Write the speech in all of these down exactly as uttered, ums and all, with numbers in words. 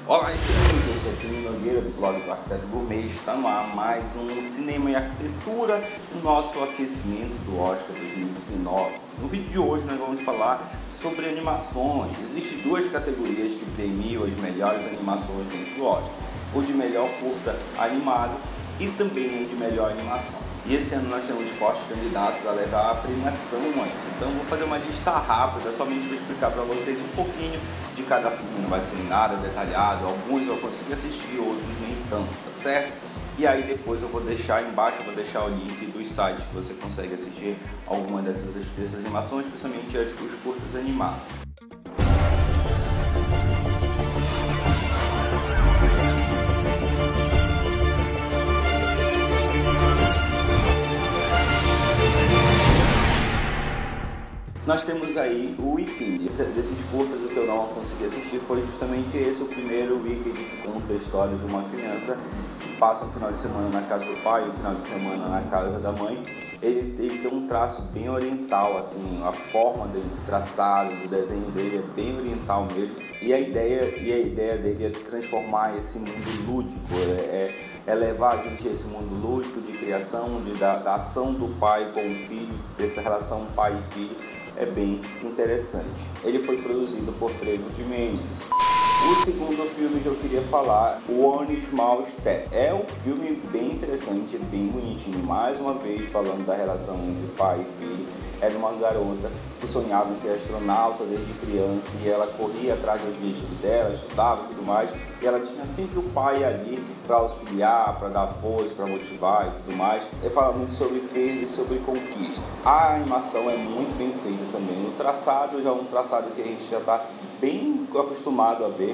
Olá, gente, eu sou o Tino Nogueira do blog do Arquiteto Gourmet. Está no ar mais um Cinema e Arquitetura, o nosso aquecimento do Oscar dois mil e dezenove. No vídeo de hoje nós vamos falar sobre animações. Existem duas categorias que premiam as melhores animações dentro do Oscar: o de melhor curta animado e também o de melhor animação. E esse ano nós temos fortes candidatos a levar a premiação aí. Então vou fazer uma lista rápida, somente para explicar para vocês um pouquinho de cada filme. Não vai ser nada detalhado, alguns eu consegui assistir, outros nem tanto, tá certo? E aí depois eu vou deixar embaixo, eu vou deixar o link dos sites que você consegue assistir alguma dessas, dessas animações, principalmente as, os curtas animados. Nós temos aí o Wicked. Desses curtas, o que eu não consegui assistir foi justamente esse, o primeiro Wicked, que conta a história de uma criança que passa um final de semana na casa do pai e um final de semana na casa da mãe. Ele, ele tem um traço bem oriental, assim, a forma dele de traçado, do desenho dele é bem oriental mesmo. E a ideia, e a ideia dele é transformar esse mundo lúdico, é, é levar a gente a esse mundo lúdico de criação, de, da, da ação do pai com o filho, dessa relação pai e filho. É bem interessante. Ele foi produzido por Trevor Mendes. O segundo filme que eu queria falar, One Small Step, é um filme bem interessante, bem bonitinho. Mais uma vez falando da relação entre pai e filho. Era uma garota que sonhava em ser astronauta desde criança e ela corria atrás do objetivo dela, estudava e tudo mais. E ela tinha sempre o pai ali para auxiliar, para dar força, para motivar e tudo mais. Ele fala muito sobre perda e sobre conquista. A animação é muito bem feita também. O traçado já é um traçado que a gente já está bem acostumado a ver.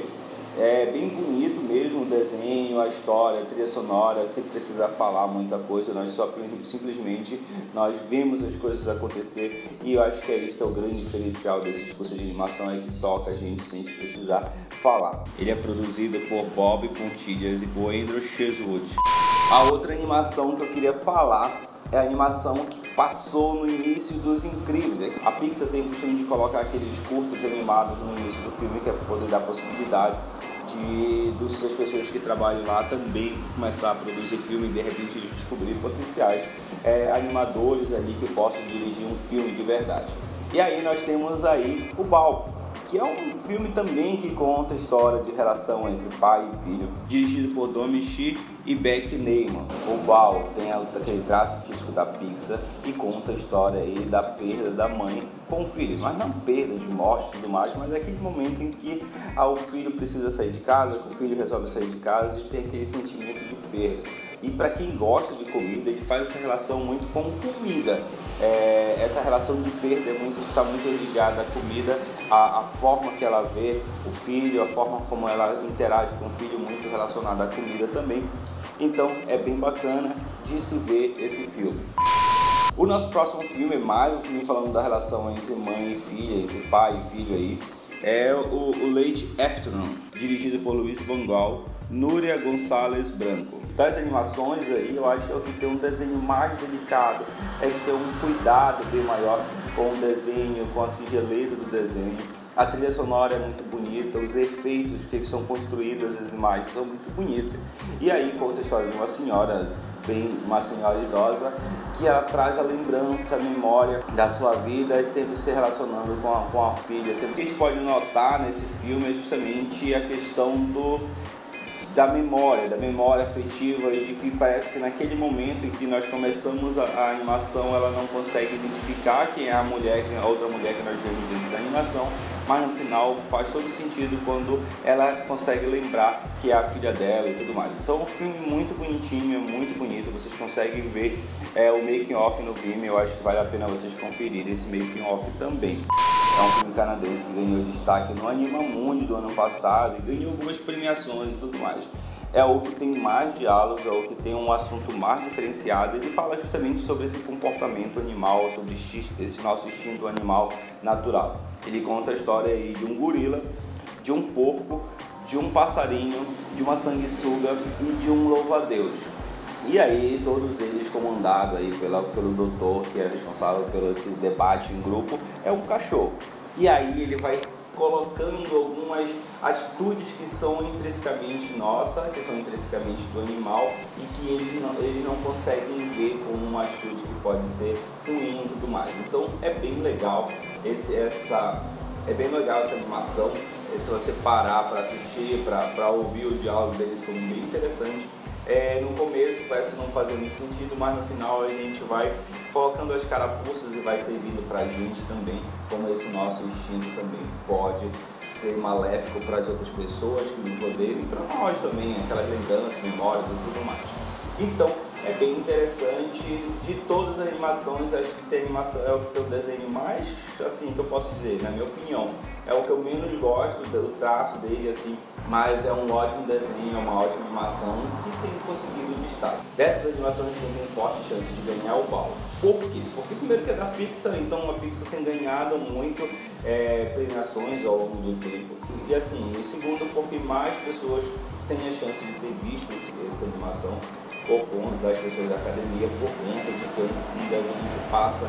É bem bonito mesmo o desenho, a história, a trilha sonora, sem precisar falar muita coisa, nós só simplesmente nós vemos as coisas acontecer, e eu acho que é isso que é o grande diferencial desses curtas de animação, é que toca a gente sem precisar falar. Ele é produzido por Bob Pontilhas e por Andrew Cheswood. A outra animação que eu queria falar é a animação que passou no início dos Incríveis. A Pixar tem o costume de colocar aqueles curtos animados no início do filme, que é para poder dar possibilidade de das pessoas que trabalham lá também começar a produzir filme e de repente descobrir potenciais é, animadores ali que possam dirigir um filme de verdade. E aí nós temos aí o Bao, que é um filme também que conta a história de relação entre pai e filho, dirigido por Domee Shi e Beck Neyman. O Bao tem aquele traço típico da Pixar e conta a história aí da perda da mãe com o filho, mas não perda de morte e tudo mais, mas é aquele momento em que ah, o filho precisa sair de casa, que o filho resolve sair de casa e tem aquele sentimento de perda. E para quem gosta de comida, ele faz essa relação muito com comida. É, essa relação de perda é muito, está muito ligada à comida, a, a forma que ela vê o filho, a forma como ela interage com o filho, muito relacionada à comida também. Então é bem bacana de se ver esse filme. O nosso próximo filme, mais um filme falando da relação entre mãe e filha, entre pai e filho aí, é o, o Late Afternoon, dirigido por Luis Van Gaal, Núria Gonçalves Branco. Das animações aí, eu acho que é o que tem um desenho mais delicado, é que tem um cuidado bem maior com o desenho, com a singeleza do desenho. A trilha sonora é muito bonita, os efeitos que são construídos, as imagens são muito bonitas. E aí conta a história de uma senhora, bem, uma senhora idosa, que ela traz a lembrança, a memória da sua vida e sempre se relacionando com a, com a filha. Sempre que a gente pode notar nesse filme é justamente a questão do da memória, da memória afetiva, e de que parece que naquele momento em que nós começamos a, a animação, ela não consegue identificar quem é a mulher, quem é a outra mulher que nós vemos dentro da animação, mas no final faz todo sentido quando ela consegue lembrar que é a filha dela e tudo mais. Então é um filme muito bonitinho, é muito bonito, vocês conseguem ver é, o making off no Vimeo, eu acho que vale a pena vocês conferirem esse making off também. É um filme canadense que ganhou destaque no Animamundi do ano passado e ganhou algumas premiações e tudo mais. É o que tem mais diálogo, é o que tem um assunto mais diferenciado. Ele fala justamente sobre esse comportamento animal, sobre esse nosso instinto animal natural. Ele conta a história aí de um gorila, de um porco, de um passarinho, de uma sanguessuga e de um louva-a-Deus. E aí todos eles comandados aí pela, pelo doutor que é responsável pelo esse debate em grupo, é um cachorro. E aí ele vai colocando algumas atitudes que são intrinsecamente nossas, que são intrinsecamente do animal e que eles não, eles não conseguem ver como uma atitude que pode ser ruim e tudo mais. Então é bem legal esse, essa, é bem legal essa animação. Se você parar para assistir, para ouvir o diálogo deles, são bem interessantes. É, no começo parece não fazer muito sentido, mas no final a gente vai colocando as carapuças e vai servindo pra gente também, como esse nosso instinto também pode ser maléfico para as outras pessoas que nos rodeiam e para nós também, aquelas lembranças, memórias e tudo mais. Então é bem interessante. De todas as animações, acho que tem animação, é o que tem o desenho mais, assim, que eu posso dizer, na minha opinião, é o que eu menos gosto, do traço dele, assim, mas é um ótimo desenho, é uma ótima animação que tem conseguido destaque. Dessas animações quem tem forte chance de ganhar é o Bao. Por quê? Porque primeiro que é da Pixar, então a Pixar tem ganhado muito é, premiações ao longo do tempo. E assim, o segundo, porque mais pessoas têm a chance de ter visto esse, essa animação por conta das pessoas da academia, por conta de ser um, um desenho que passa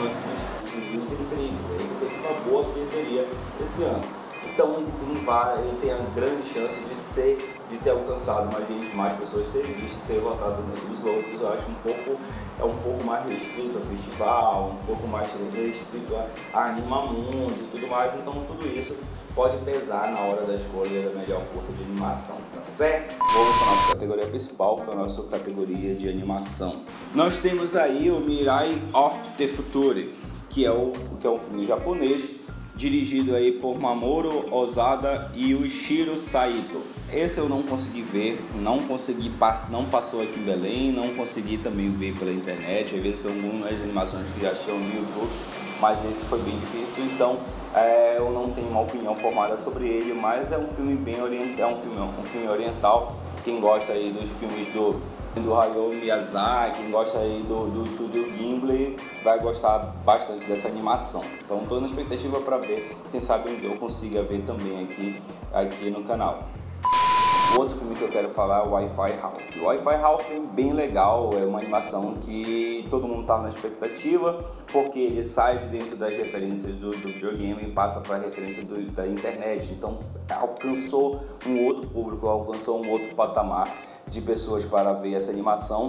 antes dos Incríveis. Ele teve uma boa bilheteria esse ano. Então ele tem, ele tem a grande chance de ser, de ter alcançado mais gente, mais pessoas terem visto, ter votado nos outros. Eu acho um pouco, é um pouco mais restrito ao festival, um pouco mais restrito a, a Animamundi e tudo mais. Então tudo isso pode pesar na hora da escolha da melhor curta de animação, tá certo? Vamos para a nossa categoria principal, que é a nossa categoria de animação. Nós temos aí o Mirai of the Future, que é, o, que é um filme japonês, dirigido aí por Mamoru Osada e o Ishiro Saito. Esse eu não consegui ver, não consegui, não passou aqui em Belém, não consegui também ver pela internet. Às vezes são algumas animações que já acham no YouTube, mas esse foi bem difícil, então é, eu não tenho uma opinião formada sobre ele, mas é um filme bem oriental, é um filme, um filme oriental. Quem gosta aí dos filmes do do Hayao Miyazaki, quem gosta aí do, do estúdio Ghibli, vai gostar bastante dessa animação. Então estou na expectativa para ver, quem sabe um dia eu consiga ver também aqui, aqui no canal. O outro filme que eu quero falar é o Wi-Fi Ralph. O Wi-Fi Ralph é bem legal, é uma animação que todo mundo estava na expectativa, porque ele sai de dentro das referências do, do videogame e passa para a referência do, da internet. Então alcançou um outro público, alcançou um outro patamar de pessoas para ver essa animação.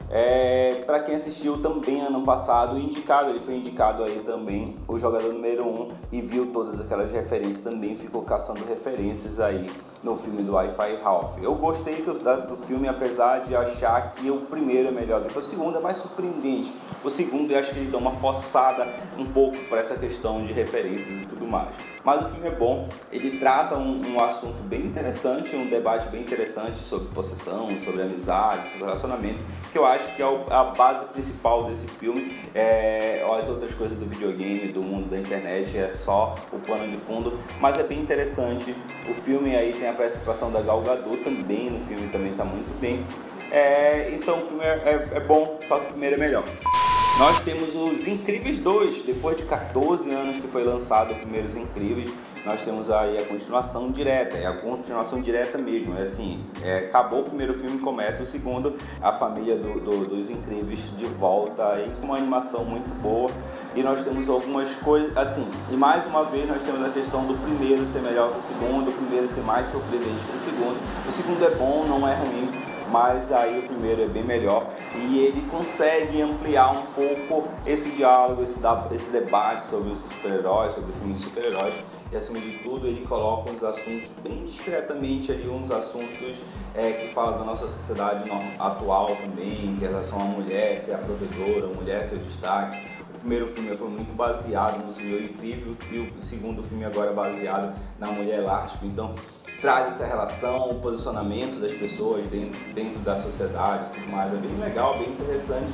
É, para quem assistiu também ano passado, indicado, ele foi indicado aí também o jogador número um e viu todas aquelas referências, também ficou caçando referências aí no filme do Wi-Fi Ralph. Eu gostei do, do filme, apesar de achar que o primeiro é melhor do que o segundo, é mais surpreendente. O segundo eu acho que ele dá uma forçada um pouco para essa questão de referências e tudo mais. Mas o filme é bom, ele trata um, um assunto bem interessante, um debate bem interessante sobre possessão, sobre amizade, sobre relacionamento, que eu acho que é a base principal desse filme. É, as outras coisas do videogame, do mundo da internet, é só o pano de fundo, mas é bem interessante. O filme aí tem a participação da Gal Gadot também, no filme também está muito bem. É, então o filme é, é, é bom, só que o primeiro é melhor. Nós temos os Incríveis dois, depois de quatorze anos que foi lançado o primeiro Os Incríveis, nós temos aí a continuação direta, é a continuação direta mesmo, é assim, é, acabou o primeiro filme, começa o segundo, a família do, do, dos Incríveis de volta aí com uma animação muito boa. E nós temos algumas coisas, assim, e mais uma vez nós temos a questão do primeiro ser melhor que o segundo, o primeiro ser mais surpreendente que o segundo. O segundo é bom, não é ruim, mas aí o primeiro é bem melhor e ele consegue ampliar um pouco esse diálogo, esse, esse debate sobre os super-heróis, sobre o filme de super-heróis. E acima de tudo ele coloca uns assuntos bem discretamente ali, uns assuntos é, que falam da nossa sociedade atual também, que em relação à mulher ser a provedora, a mulher ser o destaque. O primeiro filme foi muito baseado no Senhor Incrível e o segundo filme agora é baseado na Mulher Elástico. Então traz essa relação, o posicionamento das pessoas dentro, dentro da sociedade e tudo mais. É bem legal, bem interessante.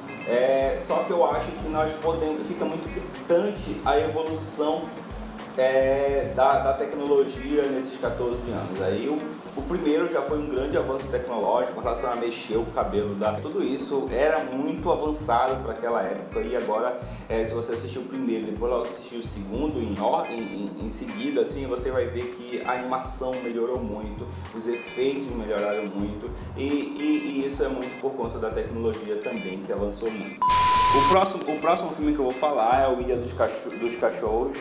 É, só que eu acho que nós podemos, fica muito gritante a evolução É, da, da tecnologia nesses quatorze anos. Aí o, o primeiro já foi um grande avanço tecnológico em relação a mexer o cabelo da... Tudo isso era muito avançado para aquela época e agora, é, se você assistiu o primeiro e depois assistiu o segundo em, em, em seguida, assim, você vai ver que a animação melhorou muito, os efeitos melhoraram muito e, e, e isso é muito por conta da tecnologia também, que avançou muito. O próximo, o próximo filme que eu vou falar é o Ilha dos, Cacho- dos Cachorros,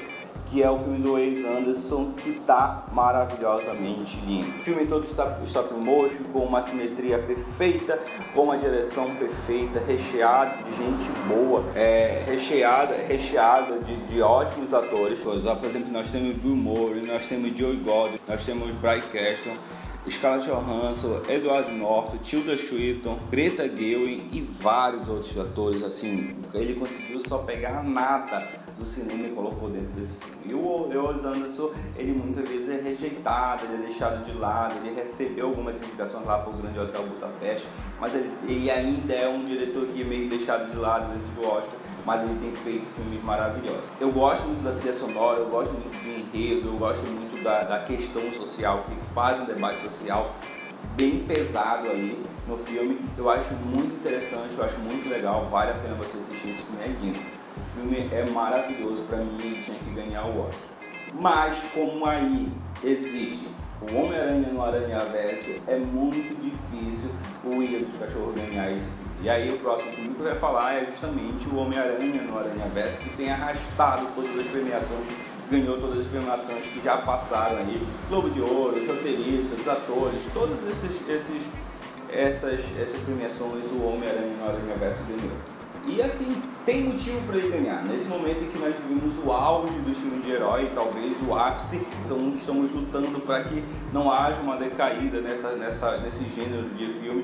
que é o filme do Wes Anderson, que tá maravilhosamente lindo. O filme todo está stop motion, com uma simetria perfeita, com uma direção perfeita, recheado de gente boa, é, recheada, recheada de, de ótimos atores. Por exemplo, nós temos Bill Murray, nós temos Joey Goldberg, nós temos Bryan Cranston, Scarlett Johansson, Edward Norton, Tilda Swinton, Greta Gerwig e vários outros atores. Assim, ele conseguiu só pegar nada do cinema e colocou dentro desse filme. E o Wes Anderson, ele muitas vezes é rejeitado, ele é deixado de lado, ele recebeu algumas indicações lá para o Grande Hotel Budapeste, mas ele, ele ainda é um diretor que é meio deixado de lado dentro do Oscar, mas ele tem feito filmes maravilhosos. Eu gosto muito da trilha sonora, eu gosto muito do enredo, eu gosto muito da, da questão social, que faz um debate social bem pesado ali no filme. Eu acho muito interessante, eu acho muito legal, vale a pena você assistir. Esse filme, é lindo. O filme é maravilhoso, pra mim ele tinha que ganhar o Oscar. Mas como aí existe o Homem-Aranha no Aranhaverso, é muito difícil o Ilha dos Cachorros ganhar esse filme. E aí o próximo filme que eu vou falar é justamente o Homem-Aranha no Aranhaverso, que tem arrastado todas as premiações, ganhou todas as premiações que já passaram aí, Globo de Ouro, os roteiristas, os atores, todas esses, esses, essas, essas premiações o Homem-Aranha no Aranhaverso ganhou. E assim, tem motivo para ele ganhar. Nesse momento em que nós vivemos o auge dos filmes de herói, talvez o ápice, então estamos lutando para que não haja uma decaída nessa, nessa, nesse gênero de filme.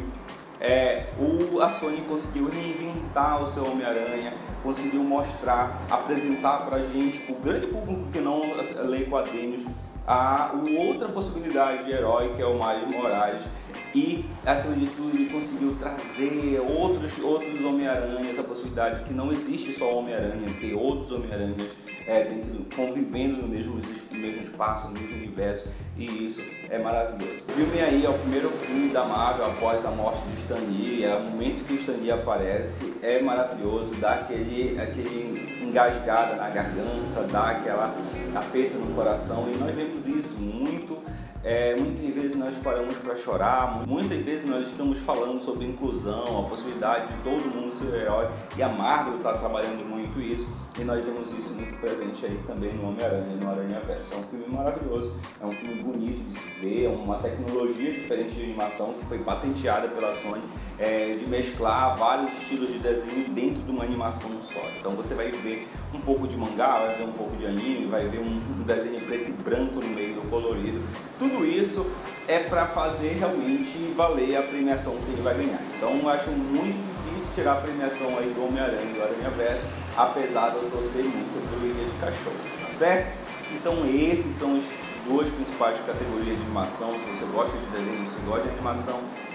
É, o, a Sony conseguiu reinventar o seu Homem-Aranha, conseguiu mostrar, apresentar pra gente, pro grande público que não lê quadrinhos, a, a outra possibilidade de herói, que é o Miles Morales. E, acima de tudo, ele conseguiu trazer outros, outros Homem-Aranha, essa possibilidade que não existe só Homem-Aranha, ter outros Homem-Aranhas é, convivendo no mesmo, no mesmo espaço, no mesmo universo, e isso é maravilhoso. O filme aí é o primeiro filme da Marvel após a morte de Stan Lee, é o momento que o Stan Lee aparece, é maravilhoso, dá aquele, aquele engasgada na garganta, dá aquela aperto no coração, e nós vemos isso muito. É, muitas vezes nós paramos para chorar, muitas vezes nós estamos falando sobre inclusão, a possibilidade de todo mundo ser herói, e a Marvel está trabalhando muito isso, e nós vemos isso muito presente aí também no Homem-Aranha e no Aranhaverso. É um filme maravilhoso, é um filme bonito de se ver, é uma tecnologia diferente de animação que foi patenteada pela Sony, é, de mesclar vários estilos de desenho dentro de uma animação só. Então você vai ver um pouco de mangá, vai ver um pouco de anime, vai ver um, um desenho preto e branco no meio do colorido. Tudo isso é para fazer realmente valer a premiação que ele vai ganhar. Então eu acho muito difícil tirar a premiação aí do Homem-Aranha e do Aranhaverso, apesar de eu torcer muito pro Ilha de Cachorro, tá certo? Então esses são as duas principais categorias de animação. Se você gosta de desenho, se você gosta de animação,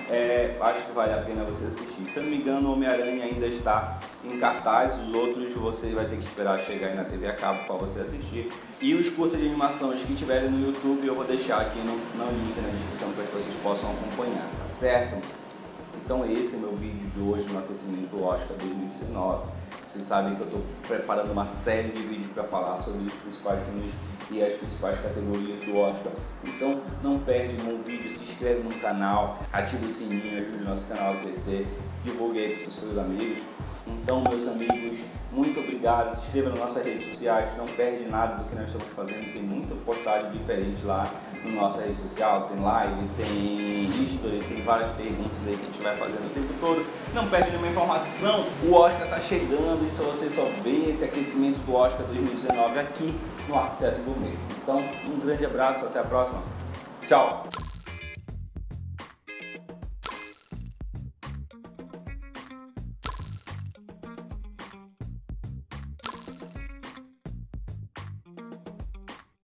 É, acho que vale a pena você assistir. Se eu não me engano, o Homem-Aranha ainda está em cartaz, os outros você vai ter que esperar chegar aí na T V a cabo para você assistir. E os curtas de animações que tiverem no YouTube eu vou deixar aqui no, no link na descrição para que vocês possam acompanhar, tá certo? Então esse é meu vídeo de hoje no aquecimento do Oscar dois mil e dezenove. Vocês sabem que eu estou preparando uma série de vídeos para falar sobre os principais filmes e as principais categorias do Oscar. Então não perde nenhum vídeo, se inscreve no canal, ativa o sininho, ajude o nosso canal a crescer, divulgue aí para os seus amigos. Então, meus amigos, muito obrigado, se inscreva nas nossas redes sociais, não perde nada do que nós estamos fazendo, tem muita postagem diferente lá na nossa rede social, tem live, tem history, tem várias perguntas aí que a gente vai fazendo o tempo todo. Não perde nenhuma informação, o Oscar está chegando e só você só vê esse aquecimento do Oscar dois mil e dezenove aqui no Arquiteto Gourmet. Então, um grande abraço, até a próxima, tchau!